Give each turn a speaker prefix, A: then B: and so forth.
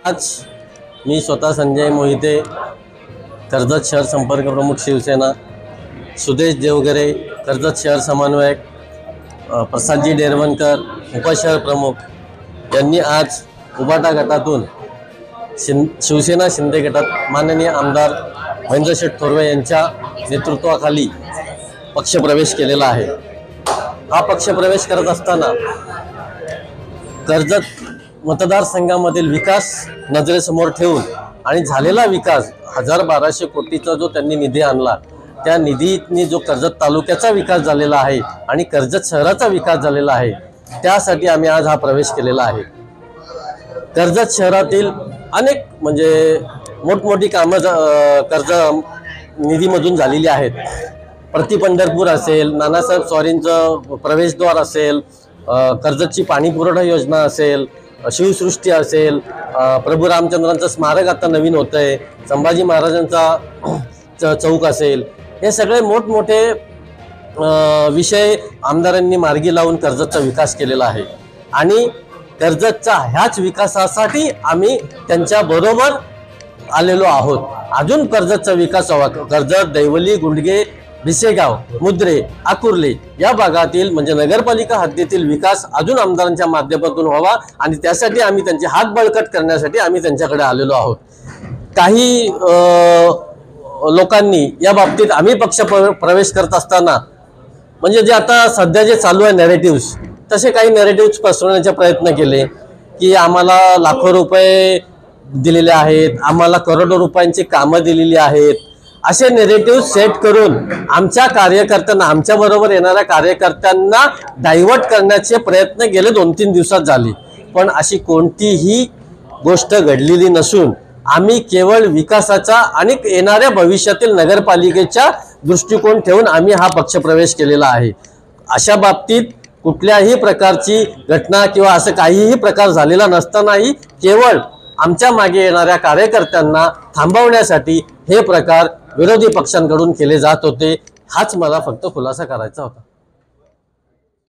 A: आज मी स्वतः संजय मोहिते, कर्जत शहर संपर्क प्रमुख शिवसेना, सुदेश देवगरे कर्जत शहर समन्वयक, प्रसादजी डेरवणकर उपशहर प्रमुख यांनी आज उबाटा गटातून शिवसेना शिंदे गटात माननीय आमदार महेंद्र शेठ थोरवे यांच्या नेतृत्वाखाली पक्षप्रवेश केलेला आहे। हा पक्षप्रवेश करत असताना कर्जत मतदारसंघामधील विकास नजरेसमोर ठेवून आणि झालेला विकास 1200 कोटीचा जो त्यांनी निधी आणला, त्या निधीने जो कर्जत तालुक्याचा विकास झालेला आहे आणि कर्जत शहराचा विकास झालेला आहे, त्यासाठी आम्ही आज हा प्रवेश केलेला आहे। कर्जत शहरातील अनेक म्हणजे मोठमोठी कामं कर्ज निधीमधून झालेली आहेत। प्रति पंढरपूर असेल, नानासाहेब स्वारींचं प्रवेशद्वार असेल, कर्जतची पाणी पुरवठा योजना असेल, शिवसृष्टी असेल, प्रभू रामचंद्रांचं स्मारक आता नवीन होतं आहे, संभाजी महाराजांचा चौक असेल, हे सगळे मोठमोठे विषय आमदारांनी मार्गी लावून कर्जतचा विकास केलेला आहे। आणि कर्जतच्या ह्याच विकासासाठी आम्ही त्यांच्या बरोबर आलेलो आहोत। अजून कर्जतचा विकास व्हावा, कर्जत, दैवली, गुंडगे, भिसेगाव, मुद्रे, आकुर्ले या भागातील म्हणजे नगरपालिका हद्दीतील विकास अजून आमदारांच्या माध्यमातून व्हावा आणि त्यासाठी आम्ही त्यांचे हात बळकट करण्यासाठी आम्ही त्यांच्याकडे आलेलो आहोत। काही लोकांनी या बाबतीत आम्ही पक्ष प्रवेश करत असताना म्हणजे जे आता सध्या जे चालू आहे नॅरेटिव्स, तसे काही नॅरेटिव्स पसरवण्याचे प्रयत्न केले की आम्हाला लाखो रुपये दिलेले आहेत, आम्हाला करोडो रुपयांची कामं दिलेली आहेत, असे नॅरेटिव्ह सेट करून आमच्या कार्यकर्त्यांना, आमच्या बरोबर येणाऱ्या कार्यकर्त्यांना डायव्हर्ट करण्याचे प्रयत्न गेले 2-3 दिवसात झाले। पण अशी कोणतीही गोष्ट घडलेली नसून आम्ही केवळ विकासाचा आणि येणाऱ्या भविष्यातील नगरपालिकेचा दृष्टिकोन ठेवून आम्ही हा पक्षप्रवेश केलेला आहे। अशा बाबतीत कुठल्याही प्रकारची घटना किंवा असं काहीही प्रकार झालेला नसतानाही केवळ आमच्या मागे येणाऱ्या कार्यकर्त्यांना थांबवण्यासाठी हे प्रकार विरोधी पक्षांकडून केले जात होते। हाच मला फक्त खुलासा करायचा होता।